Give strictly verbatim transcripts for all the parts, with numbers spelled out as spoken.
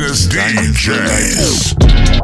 Business D Js.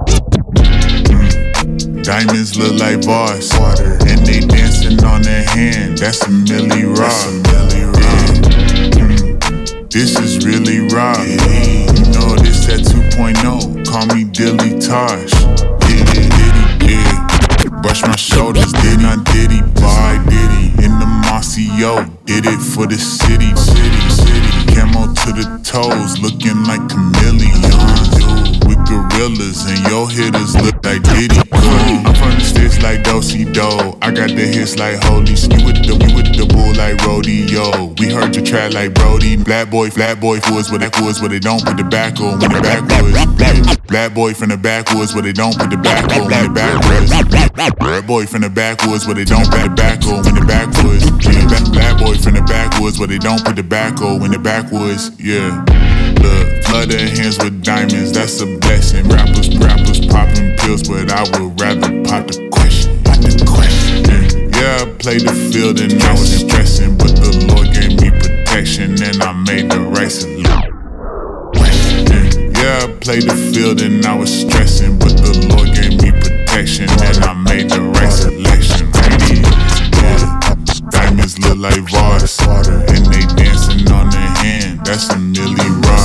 Mm. Diamonds look like bars, and they dancing on their hand. That's a Millie Rock. Yeah. Mm. This is really raw. You know this that two point oh. Call me Dilly Tosh. Diddy, diddy, yeah. Brush my shoulders, did not Diddy, boy, Diddy. In the Mossy, yo, did it for the city, city, city. Camo to the toes, looking like chameleons. With gorillas and your hitters look like Diddy. I'm from the sticks like Do-Si-Do. I got the hits like Holy. You with the, we with the bull like rodeo. We heard your track like Brody. Black boy, flat boy, woods where that woods where they don't put the back on when the backwoods. Yeah. Black boy from the backwoods where they don't put the back on when the backwoods. Black boy from the backwoods where they don't put the back on when the backwoods. Yeah. Black boy from the backwoods where they don't put the back on when the backwoods. Yeah. Look, flood their hands with diamonds, that's a blessing. Rappers, rappers popping pills, but I would rather pop the question. Pop the question. Yeah, yeah, I played the field and I was stressing, but the Lord gave me protection and I made the right selection. Yeah, yeah, I played the field and I was stressing, but the Lord gave me protection and I made the right selection. Yeah, diamonds look like Vars, and they dancing on their hand. That's a Millie Rock.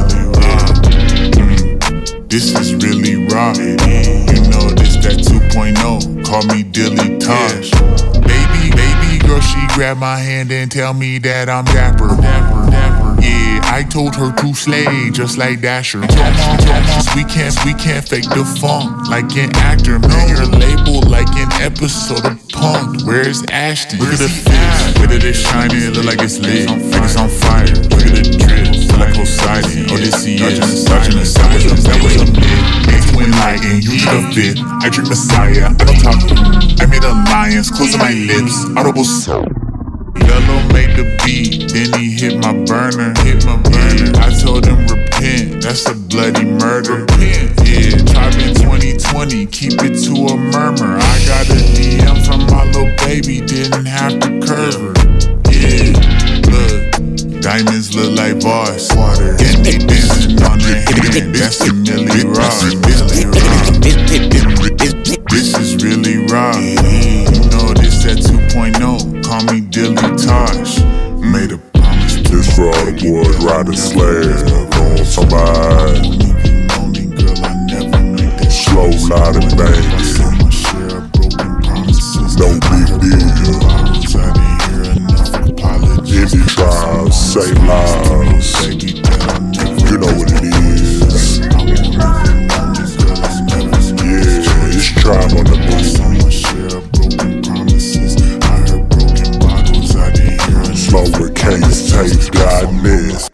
This is really raw. You know this that two point oh. Call me Dilly Tosh. Baby, baby girl, she grabbed my hand and tell me that I'm dapper. Dapper, dapper. Yeah, I told her to slay just like Dasher. We can't, we can't fake the funk like an actor. Man, your label like an episode of Punk. Where's Ashton? Look at the fit, with it is shining, it look like it's lit, like it's on fire. Look at the drip, feel like Poseidon. Oh, this he is, touching the side. That was a bit, it's twin lighting, you need a fit. I drink Messiah, I don't talk. I made alliance, closing my lips, audible soul. Yellow made the beat, then he hit my burner, hit my burner. I told him repent, that's a bloody murder. Repent, yeah, tribe in twenty twenty, keep it to a murmur. I got a D M from my little baby, didn't have to curve her. Yeah, look, diamonds look like bars, water, and they dancing on their hand. That's a Millie Rock, Millie Rock. This is really raw. You know this that two point oh. Call me Dilly Tosh. Made a promise to this for all the boys riding sleds on somebody. Slow, loud, and bang. No big deal. Indie tribes, say lies. You know what it is. Yeah, it's tribe on the move. Slow with case tape, God miss.